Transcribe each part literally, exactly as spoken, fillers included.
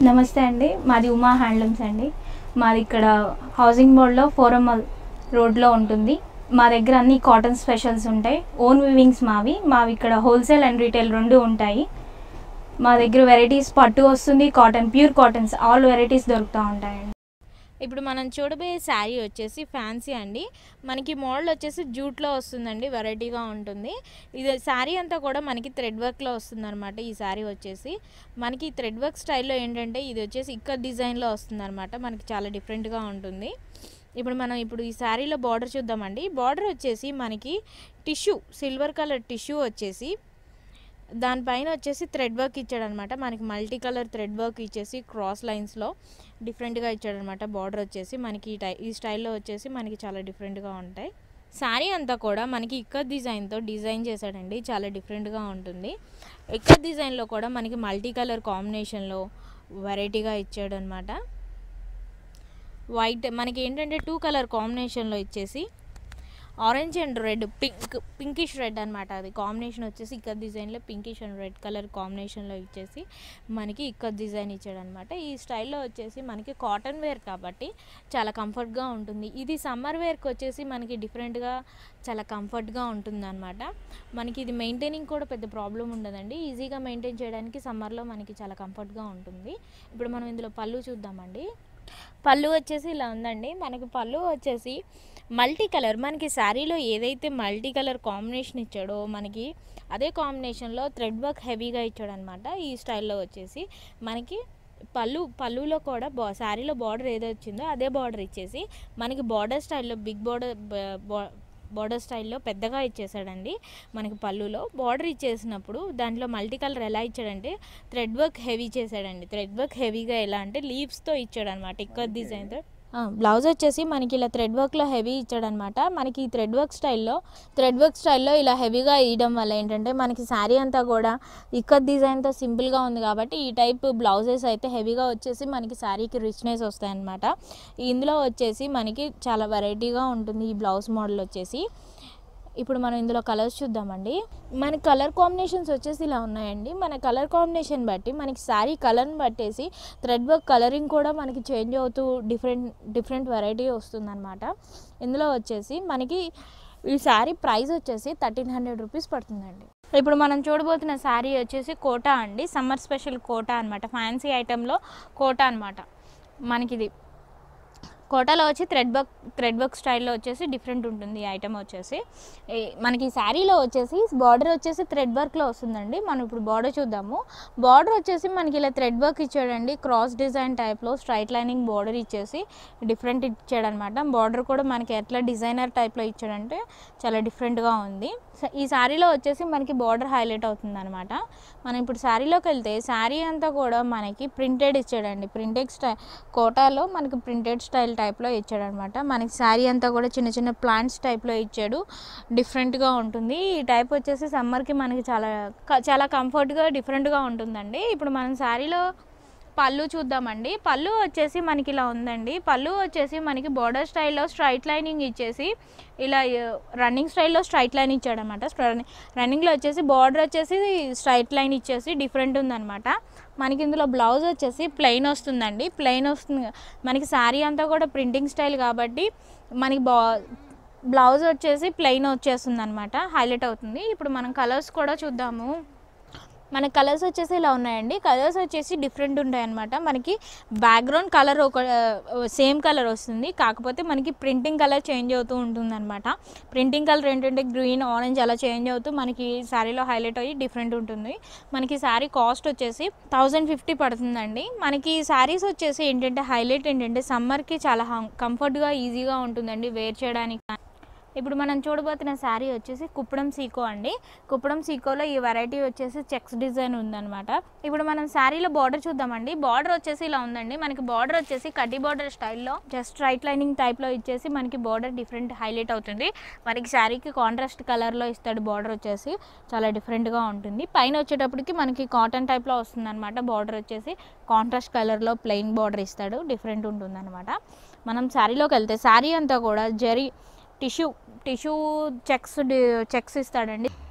నమస్తే అండి, మాది ఉమా హ్యాండ్లూమ్స్ అండి. మాది ఇక్కడ హౌసింగ్ బోర్డ్లో ఫోరం రోడ్లో ఉంటుంది. మా దగ్గర అన్ని కాటన్ స్పెషల్స్ ఉంటాయి. ఓన్ వివింగ్స్ మావి మావి ఇక్కడ హోల్సేల్ అండ్ రీటైల్ రెండు ఉంటాయి. మా దగ్గర వెరైటీస్ పట్టు వస్తుంది, cotton, pure cottons, all varieties దొరుకుతూ ఉంటాయండి. ఇప్పుడు మనం చూడబోయే శారీ వచ్చేసి ఫ్యాన్సీ అండి. మనకి మోడల్ వచ్చేసి జూట్లో వస్తుందండి, వెరైటీగా ఉంటుంది. ఇది శారీ అంతా కూడా మనకి థ్రెడ్ వర్క్లో వస్తుంది అనమాట. ఈ శారీ వచ్చేసి మనకి థ్రెడ్ వర్క్ స్టైల్లో ఏంటంటే ఇది వచ్చేసి ఇక్కడ డిజైన్లో వస్తుంది అనమాట. మనకి చాలా డిఫరెంట్గా ఉంటుంది. ఇప్పుడు మనం ఇప్పుడు ఈ శారీలో బార్డర్ చూద్దామండి. బార్డర్ వచ్చేసి మనకి టిష్యూ, సిల్వర్ కలర్ టిష్యూ వచ్చేసి దానిపైన వచ్చేసి థ్రెడ్ వర్క్ ఇచ్చాడనమాట. మనకి మల్టీ కలర్ థ్రెడ్ వర్క్ ఇచ్చేసి క్రాస్ లైన్స్లో డిఫరెంట్గా ఇచ్చాడనమాట. బార్డర్ వచ్చేసి మనకి ఈ టై ఈ స్టైల్లో వచ్చేసి మనకి చాలా డిఫరెంట్గా ఉంటాయి. శారీ అంతా కూడా మనకి ఇక్కత్ డిజైన్తో డిజైన్ చేశాడండి, చాలా డిఫరెంట్గా ఉంటుంది. ఇక్కత్ డిజైన్లో కూడా మనకి మల్టీ కలర్ కాంబినేషన్లో వెరైటీగా ఇచ్చాడు అనమాట. వైట్ మనకి ఏంటంటే టూ కలర్ కాంబినేషన్లో ఇచ్చేసి orange and red, pink pinkish red అనమాట. అది కాంబినేషన్ వచ్చేసి ఇక్కత్ డిజైన్లో పింకిష్ అండ్ రెడ్ కలర్ కాంబినేషన్లో ఇచ్చేసి మనకి ఇక్కత్ డిజైన్ ఇచ్చాడనమాట. ఈ స్టైల్లో వచ్చేసి మనకి కాటన్ వేర్ కాబట్టి చాలా కంఫర్ట్గా ఉంటుంది. ఇది సమ్మర్ వేర్కి వచ్చేసి మనకి డిఫరెంట్గా చాలా కంఫర్ట్గా ఉంటుంది అనమాట. మనకి ఇది మెయింటైనింగ్ కూడా పెద్ద ప్రాబ్లం ఉండదండి, ఈజీగా మెయింటైన్ చేయడానికి సమ్మర్లో మనకి చాలా కంఫర్ట్గా ఉంటుంది. ఇప్పుడు మనం ఇందులో పళ్ళు చూద్దామండి. పళ్ళు వచ్చేసి ఇలా ఉందండి. మనకి పళ్ళు వచ్చేసి మల్టీ కలర్, మనకి శారీలో ఏదైతే మల్టీ కలర్ కాంబినేషన్ ఇచ్చాడో మనకి అదే కాంబినేషన్లో థ్రెడ్ వర్క్ హెవీగా ఇచ్చాడనమాట. ఈ స్టైల్లో వచ్చేసి మనకి పళ్ళు పళ్ళులో కూడా బా శారీలో బార్డర్ ఏదో వచ్చిందో అదే బార్డర్ ఇచ్చేసి మనకి బార్డర్ స్టైల్లో బిగ్ బార్డర్ బార్డర్ స్టైల్లో పెద్దగా ఇచ్చేసాడండి. మనకి పళ్ళులో బార్డర్ ఇచ్చేసినప్పుడు దాంట్లో మల్టీ కలర్ ఎలా ఇచ్చాడంటే థ్రెడ్ వర్క్ హెవీ చేశాడండి. థ్రెడ్ వర్క్ హెవీగా ఎలా అంటే లీవ్స్తో ఇచ్చాడనమాట, ఇక్కత్ డిజైన్తో. బ్లౌజ్ వచ్చేసి మనకి ఇలా థ్రెడ్ వర్క్లో హెవీ ఇచ్చాడనమాట. మనకి ఈ థ్రెడ్ వర్క్ స్టైల్లో థ్రెడ్ వర్క్ స్టైల్లో ఇలా హెవీగా ఇవ్వడం వల్ల ఏంటంటే మనకి శారీ అంతా కూడా ఇక్కత్ డిజైన్తో సింపుల్గా ఉంది కాబట్టి ఈ టైప్ బ్లౌజెస్ అయితే హెవీగా వచ్చేసి మనకి శారీకి రిచ్నెస్ వస్తాయన్నమాట. ఇందులో వచ్చేసి మనకి చాలా వెరైటీగా ఉంటుంది ఈ బ్లౌజ్ మోడల్ వచ్చేసి. ఇప్పుడు మనం ఇందులో కలర్స్ చూద్దామండి. మన కలర్ కాంబినేషన్స్ వచ్చేసి ఇలా ఉన్నాయండి. మన కలర్ కాంబినేషన్ బట్టి మనకి శారీ కలర్ని బట్టేసి థ్రెడ్ వర్క్ కలరింగ్ కూడా మనకి చేంజ్ అవుతూ డిఫరెంట్ డిఫరెంట్ వెరైటీ వస్తుందన్నమాట. ఇందులో వచ్చేసి మనకి ఈ శారీ ప్రైస్ వచ్చేసి థర్టీన్ హండ్రెడ్ రూపీస్ పడుతుందండి. ఇప్పుడు మనం చూడబోతున్న శారీ వచ్చేసి కోటా అండి, సమ్మర్ స్పెషల్ కోటా అనమాట. ఫ్యాన్సీ ఐటెంలో కోటా అనమాట. మనకిది కోటాలో వచ్చి థ్రెడ్ వర్క్ థ్రెడ్ వర్క్ స్టైల్లో వచ్చేసి డిఫరెంట్ ఉంటుంది ఈ ఐటమ్ వచ్చేసి. మనకి శారీలో వచ్చేసి బార్డర్ వచ్చేసి థ్రెడ్ వర్క్లో వస్తుందండి. మనం ఇప్పుడు బార్డర్ చూద్దాము. బార్డర్ వచ్చేసి మనకి ఇలా థ్రెడ్ వర్క్ ఇచ్చాడండి, క్రాస్ డిజైన్ టైప్లో స్ట్రైట్ లైనింగ్ బార్డర్ ఇచ్చేసి డిఫరెంట్ ఇచ్చాడనమాట. బార్డర్ కూడా మనకి ఎట్లా డిజైనర్ టైప్లో ఇచ్చాడంటే చాలా డిఫరెంట్గా ఉంది. ఈ శారీలో వచ్చేసి మనకి బార్డర్ హైలైట్ అవుతుంది అనమాట. మనం ఇప్పుడు శారీలోకి వెళ్తే శారీ అంతా కూడా మనకి ప్రింటెడ్ ఇచ్చాడండి. ప్రింటెడ్ స్టైల్ కోటాలో మనకి ప్రింటెడ్ స్టైల్ టైప్లో ఇచ్చాడనమాట. మనకి శారీ అంతా కూడా చిన్న చిన్న ప్లాంట్స్ టైప్లో ఇచ్చాడు, డిఫరెంట్గా ఉంటుంది. ఈ టైప్ వచ్చేసి సమ్మర్కి మనకి చాలా చాలా కంఫర్ట్గా డిఫరెంట్గా ఉంటుందండి. ఇప్పుడు మనం శారీలో పళ్ళు చూద్దామండి. పళ్ళు వచ్చేసి మనకి ఇలా ఉందండి. పళ్ళు వచ్చేసి మనకి బార్డర్ స్టైల్లో స్ట్రైట్ లైనింగ్ ఇచ్చేసి ఇలా రన్నింగ్ స్టైల్లో స్ట్రైట్ లైన్ ఇచ్చాడనమాట. రన్నింగ్లో వచ్చేసి బార్డర్ వచ్చేసి స్ట్రైట్ లైన్ ఇచ్చేసి డిఫరెంట్ ఉందన్నమాట. మనకి ఇందులో బ్లౌజ్ వచ్చేసి ప్లెయిన్ వస్తుందండి. ప్లెయిన్ వస్తుంది మనకి శారీ అంతా కూడా ప్రింటింగ్ స్టైల్ కాబట్టి మనకి బా బ్లౌజ్ వచ్చేసి ప్లెయిన్ వచ్చేస్తుంది అనమాట, హైలైట్ అవుతుంది. ఇప్పుడు మనం కలర్స్ కూడా చూద్దాము. మన కలర్స్ వచ్చేసి ఇలా ఉన్నాయండి. కలర్స్ వచ్చేసి డిఫరెంట్ ఉంటాయి అన్నమాట. మనకి బ్యాక్గ్రౌండ్ కలర్ ఒక సేమ్ కలర్ వస్తుంది, కాకపోతే మనకి ప్రింటింగ్ కలర్ చేంజ్ అవుతూ ఉంటుంది అనమాట. ప్రింటింగ్ కలర్ ఏంటంటే గ్రీన్, ఆరెంజ్ అలా చేంజ్ అవుతూ మనకి శారీలో హైలైట్ అయ్యి డిఫరెంట్ ఉంటుంది. మనకి శారీ కాస్ట్ వచ్చేసి థౌజండ్ ఫిఫ్టీ పడుతుందండి. మనకి శారీస్ వచ్చేసి ఏంటంటే హైలైట్ ఏంటంటే సమ్మర్కి చాలా కంఫర్ట్గా ఈజీగా ఉంటుందండి వేర్ చేయడానికి. ఇప్పుడు మనం చూడబోతున్న శారీ వచ్చేసి కుప్పడం సీకో అండి. కుప్పడం సీకోలో ఈ వెరైటీ వచ్చేసి చెక్స్ డిజైన్ ఉందన్నమాట. ఇప్పుడు మనం శారీలో బార్డర్ చూద్దామండి. బార్డర్ వచ్చేసి ఇలా ఉందండి. మనకి బార్డర్ వచ్చేసి కడ్డీ బార్డర్ స్టైల్లో జస్ట్ రైట్ లైనింగ్ టైప్లో ఇచ్చేసి మనకి బార్డర్ డిఫరెంట్ హైలైట్ అవుతుంది. మనకి శారీకి కాంట్రాస్ట్ కలర్లో ఇస్తాడు. బార్డర్ వచ్చేసి చాలా డిఫరెంట్గా ఉంటుంది. పైన వచ్చేటప్పటికి మనకి కాటన్ టైప్లో వస్తుంది అనమాట. బార్డర్ వచ్చేసి కాంట్రాస్ట్ కలర్లో ప్లెయిన్ బార్డర్ ఇస్తాడు, డిఫరెంట్ ఉంటుంది అనమాట. మనం శారీలోకి వెళ్తే శారీ అంతా కూడా zari tissue tissue checks checks ఇస్తాడండి.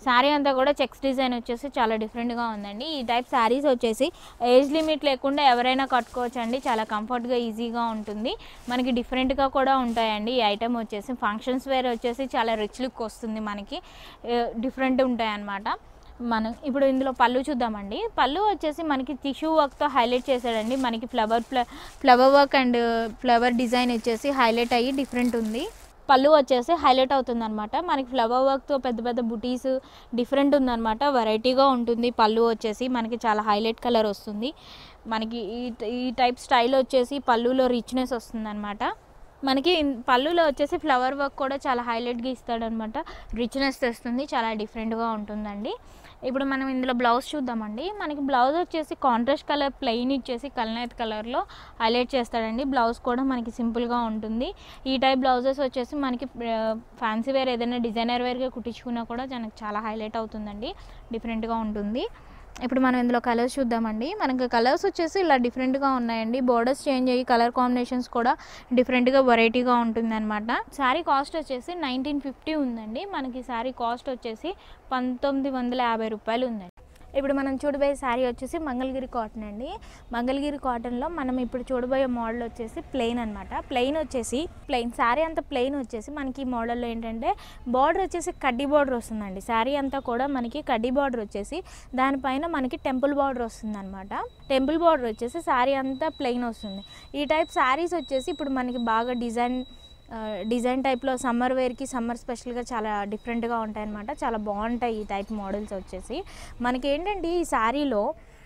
శారీ అంతా కూడా చెక్స్ డిజైన్ వచ్చేసి చాలా డిఫరెంట్గా ఉందండి. ఈ టైప్ శారీస్ వచ్చేసి ఏజ్ లిమిట్ లేకుండా ఎవరైనా కట్టుకోవచ్చు అండి. చాలా కంఫర్ట్గా ఈజీగా ఉంటుంది. మనకి డిఫరెంట్గా కూడా ఉంటాయండి. ఈ ఐటమ్ వచ్చేసి ఫంక్షన్స్ వేర్ వచ్చేసి చాలా రిచ్ లుక్ వస్తుంది. మనకి డిఫరెంట్ ఉంటాయి అన్నమాట. మనం ఇప్పుడు ఇందులో పళ్ళు చూద్దామండి. పళ్ళు వచ్చేసి మనకి టిష్యూ వర్క్తో హైలైట్ చేశాడండి. మనకి flower flower work and flower design వచ్చేసి హైలైట్ అయ్యి డిఫరెంట్ ఉంది. పళ్ళు వచ్చేసి హైలైట్ అవుతుంది అనమాట. మనకి ఫ్లవర్ వర్క్తో పెద్ద పెద్ద బుటీస్ డిఫరెంట్ ఉందన్నమాట. వెరైటీగా ఉంటుంది. పళ్ళు వచ్చేసి మనకి చాలా హైలైట్ కలర్ వస్తుంది. మనకి ఈ ఈ టైప్ స్టైల్ వచ్చేసి పళ్ళులో రిచ్నెస్ వస్తుంది అనమాట. మనకి పళ్ళులో వచ్చేసి ఫ్లవర్ వర్క్ కూడా చాలా హైలైట్గా ఇస్తాడనమాట. రిచ్నెస్ తెస్తుంది. చాలా డిఫరెంట్గా ఉంటుందండి. ఇప్పుడు మనం ఇందులో బ్లౌజ్ చూద్దామండి. మనకి బ్లౌజ్ వచ్చేసి కాంట్రాస్ట్ కలర్ ప్లెయిన్ ఇచ్చేసి కల్నేత్ కలర్లో హైలైట్ చేస్తాడండి. బ్లౌజ్ కూడా మనకి సింపుల్గా ఉంటుంది. ఈ టైప్ బ్లౌజెస్ వచ్చేసి మనకి ఫ్యాన్సీ వేర్ ఏదైనా డిజైనర్ వేర్గా కుట్టించుకున్నా కూడా మనకి చాలా హైలైట్ అవుతుందండి. డిఫరెంట్గా ఉంటుంది. ఇప్పుడు మనం ఇందులో కలర్స్ చూద్దామండి. మనకి కలర్స్ వచ్చేసి ఇలా డిఫరెంట్గా ఉన్నాయండి. బోర్డర్స్ చేంజ్ అయ్యి కలర్ కాంబినేషన్స్ కూడా డిఫరెంట్గా వెరైటీగా ఉంటుందన్నమాట. శారీ కాస్ట్ వచ్చేసి నైన్టీన్ ఫిఫ్టీ ఉందండి. మనకి శారీ కాస్ట్ వచ్చేసి పంతొమ్మిది వందల యాభై రూపాయలు ఉందండి. ఇప్పుడు మనం చూడబోయే శారీ వచ్చేసి మంగళగిరి కాటన్ అండి. మంగళగిరి కాటన్లో మనం ఇప్పుడు చూడబోయే మోడల్ వచ్చేసి ప్లెయిన్ అనమాట. ప్లెయిన్ వచ్చేసి ప్లెయిన్ శారీ అంతా ప్లెయిన్ వచ్చేసి మనకి ఈ మోడల్లో ఏంటంటే బార్డర్ వచ్చేసి కడ్డీ బార్డర్ వస్తుందండి. శారీ అంతా కూడా మనకి కడ్డీ బార్డర్ వచ్చేసి దానిపైన మనకి టెంపుల్ బార్డర్ వస్తుంది అనమాట. టెంపుల్ బార్డర్ వచ్చేసి శారీ అంతా ప్లెయిన్ వస్తుంది. ఈ టైప్ శారీస్ వచ్చేసి ఇప్పుడు మనకి బాగా డిజైన్ డిజైన్ టైప్లో సమ్మర్ వేర్కి సమ్మర్ స్పెషల్గా చాలా డిఫరెంట్గా ఉంటాయి అన్నమాట. చాలా బాగుంటాయి ఈ టైప్ మోడల్స్ వచ్చేసి. మనకి ఏంటంటే ఈ శారీలో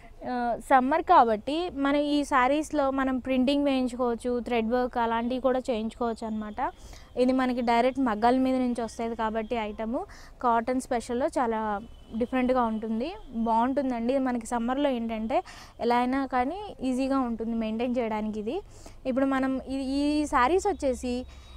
సమ్మర్ కాబట్టి మనం ఈ శారీస్లో మనం ప్రింటింగ్ వేయించుకోవచ్చు, థ్రెడ్ వర్క్ అలాంటివి కూడా చేయించుకోవచ్చు అనమాట. ఇది మనకి డైరెక్ట్ మగ్గాల మీద నుంచి వస్తుంది కాబట్టి ఐటము కాటన్ స్పెషల్లో చాలా డిఫరెంట్గా ఉంటుంది. బాగుంటుందండి. మనకి సమ్మర్లో ఏంటంటే ఎలా అయినా కానీ ఈజీగా ఉంటుంది మెయింటైన్ చేయడానికి ఇది. ఇప్పుడు మనం ఈ శారీస్ వచ్చేసి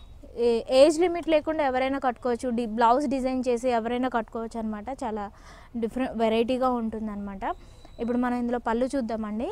ఏజ్ లిమిట్ లేకుండా ఎవరైనా కట్టుకోవచ్చు. డి బ్లౌజ్ డిజైన్ చేసి ఎవరైనా కట్టుకోవచ్చు అనమాట. చాలా డిఫరెంట్ వెరైటీగా ఉంటుందన్నమాట. ఇప్పుడు మనం ఇందులో పళ్ళు చూద్దామండి.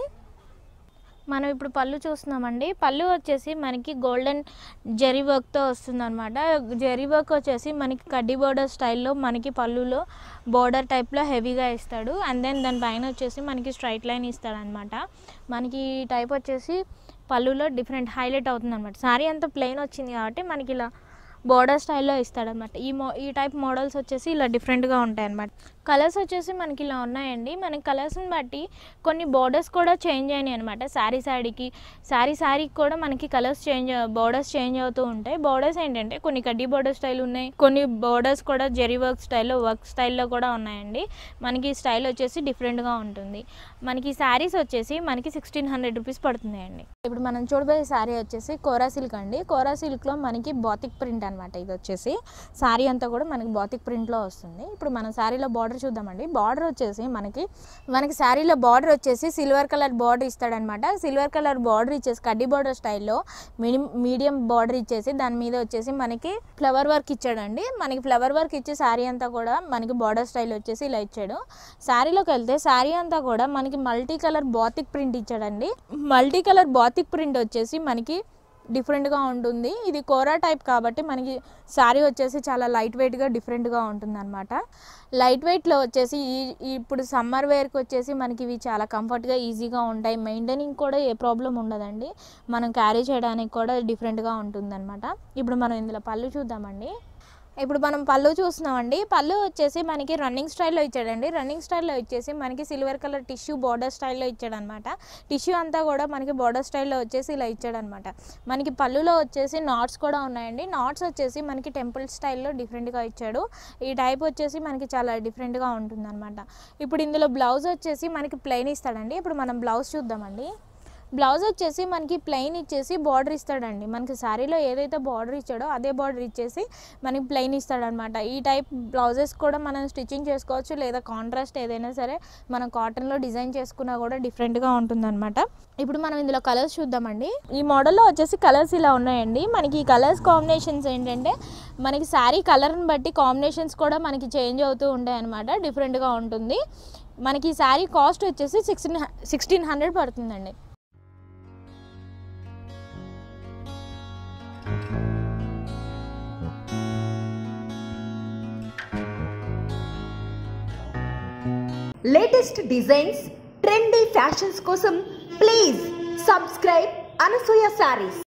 మనం ఇప్పుడు పళ్ళు చూస్తున్నామండి. పళ్ళు వచ్చేసి మనకి గోల్డెన్ జెరీ వర్క్తో వస్తుంది అనమాట. జెరీ వర్క్ వచ్చేసి మనకి కడ్డీ బోర్డర్ స్టైల్లో మనకి పళ్ళులో బోర్డర్ టైప్లో హెవీగా ఇస్తాడు. అండ్ దెన్ దాని పైన వచ్చేసి మనకి స్ట్రైట్ లైన్ ఇస్తాడనమాట. మనకి ఈ టైప్ వచ్చేసి పళ్ళులో డిఫరెంట్ హైలైట్ అవుతుంది అనమాట. శారీ అంతా ప్లెయిన్ వచ్చింది కాబట్టి మనకి ఇలా బోర్డర్ స్టైల్లో ఇస్తాడనమాట. ఈ మో ఈ టైప్ మోడల్స్ వచ్చేసి ఇలా డిఫరెంట్గా ఉంటాయి అన్నమాట. కలర్స్ వచ్చేసి మనకి ఇలా ఉన్నాయండి. మనకి కలర్స్ని బట్టి కొన్ని బోర్డర్స్ కూడా చేంజ్ అయినాయి అనమాట. శారీ శారీకి శారీ శారీకి కూడా మనకి కలర్స్ చేంజ్ బోర్డర్స్ చేంజ్ అవుతూ ఉంటాయి. బోర్డర్స్ ఏంటంటే కొన్ని కడ్డీ బోర్డర్ స్టైల్ ఉన్నాయి, కొన్ని బోర్డర్స్ కూడా జెరీ వర్క్ స్టైల్లో వర్క్ స్టైల్లో కూడా ఉన్నాయండి. మనకి స్టైల్ వచ్చేసి డిఫరెంట్గా ఉంటుంది. మనకి శారీస్ వచ్చేసి మనకి సిక్స్టీన్ హండ్రెడ్ రూపీస్ పడుతున్నాయండి. ఇప్పుడు మనం చూడబోయే శారీ వచ్చేసి కోరా సిల్క్ అండి. కోరా సిల్క్లో మనకి బాతిక్ ప్రింట్ అనమాట. ఇది వచ్చేసి శారీ అంతా కూడా మనకి బాతిక్ ప్రింట్లో వస్తుంది. ఇప్పుడు మనం శారీలో బార్డర్ చూద్దామండి. బార్డర్ వచ్చేసి మనకి మనకి శారీలో బార్డర్ వచ్చేసి సిల్వర్ కలర్ బార్డర్ ఇస్తాడనమాట. సిల్వర్ కలర్ బార్డర్ ఇచ్చేసి కడ్డీ బార్డర్ స్టైల్లో మీడియం మీడియం బార్డర్ ఇచ్చేసి దాని మీద వచ్చేసి మనకి ఫ్లవర్ వర్క్ ఇచ్చాడండి. మనకి ఫ్లవర్ వర్క్ ఇచ్చే శారీ అంతా కూడా మనకి బార్డర్ స్టైల్ వచ్చేసి ఇలా ఇచ్చాడు. శారీలోకి వెళ్తే శారీ అంతా కూడా మనకి మల్టీ కలర్ బాతిక్ ప్రింట్ ఇచ్చాడండి. మల్టీ కలర్ బాతిక్ ప్రింట్ వచ్చేసి మనకి డిఫరెంట్గా ఉంటుంది. ఇది కోరా టైప్ కాబట్టి మనకి శారీ వచ్చేసి చాలా లైట్ వెయిట్గా డిఫరెంట్గా ఉంటుంది అనమాట. లైట్ వెయిట్లో వచ్చేసి ఈ ఇప్పుడు సమ్మర్ వేర్కి వచ్చేసి మనకి ఇవి చాలా కంఫర్ట్గా ఈజీగా ఉంటాయి. మెయింటైనింగ్ కూడా ఏ ప్రాబ్లం ఉండదండి. మనం క్యారీ చేయడానికి కూడా డిఫరెంట్గా ఉంటుంది అనమాట. ఇప్పుడు మనం ఇందులో పళ్ళు చూద్దామండి. ఇప్పుడు మనం పళ్ళు చూస్తున్నామండి. పళ్ళు వచ్చేసి మనకి రన్నింగ్ స్టైల్లో ఇచ్చాడండి. రన్నింగ్ స్టైల్లో వచ్చేసి మనకి సిల్వర్ కలర్ టిష్యూ బార్డర్ స్టైల్లో ఇచ్చాడనమాట. టిష్యూ అంతా కూడా మనకి బార్డర్ స్టైల్లో వచ్చేసి ఇలా ఇచ్చాడనమాట. మనకి పళ్ళులో వచ్చేసి నాట్స్ కూడా ఉన్నాయండి. నాట్స్ వచ్చేసి మనకి టెంపుల్ స్టైల్లో డిఫరెంట్గా ఇచ్చాడు. ఈ టైప్ వచ్చేసి మనకి చాలా డిఫరెంట్గా ఉంటుందన్నమాట. ఇప్పుడు ఇందులో బ్లౌజ్ వచ్చేసి మనకి ప్లెయిన్ ఇస్తాడండి. ఇప్పుడు మనం బ్లౌజ్ చూద్దామండి. బ్లౌజ్ వచ్చేసి మనకి ప్లెయిన్ ఇచ్చేసి బార్డర్ ఇస్తాడండి. మనకి శారీలో ఏదైతే బార్డర్ ఇచ్చాడో అదే బార్డర్ ఇచ్చేసి మనకి ప్లెయిన్ ఇస్తాడనమాట. ఈ టైప్ బ్లౌజెస్ కూడా మనం స్టిచ్చింగ్ చేసుకోవచ్చు, లేదా కాంట్రాస్ట్ ఏదైనా సరే మనం కాటన్లో డిజైన్ చేసుకున్నా కూడా డిఫరెంట్గా ఉంటుందన్నమాట. ఇప్పుడు మనం ఇందులో కలర్స్ చూద్దామండి. ఈ మోడల్లో వచ్చేసి కలర్స్ ఇలా ఉన్నాయండి. మనకి ఈ కలర్స్ కాంబినేషన్స్ ఏంటంటే మనకి శారీ కలర్ని బట్టి కాంబినేషన్స్ కూడా మనకి చేంజ్ అవుతూ ఉంటాయి అన్నమాట. డిఫరెంట్గా ఉంటుంది. మనకి ఈ శారీ కాస్ట్ వచ్చేసి సిక్స్టీన్ సిక్స్టీన్ హండ్రెడ్ పడుతుందండి. లేటెస్ట్ డిజైన్స్, ట్రెండీ ఫ్యాషన్స్ కోసం ప్లీజ్ సబ్స్క్రైబ్ అనసూయ సారీస్.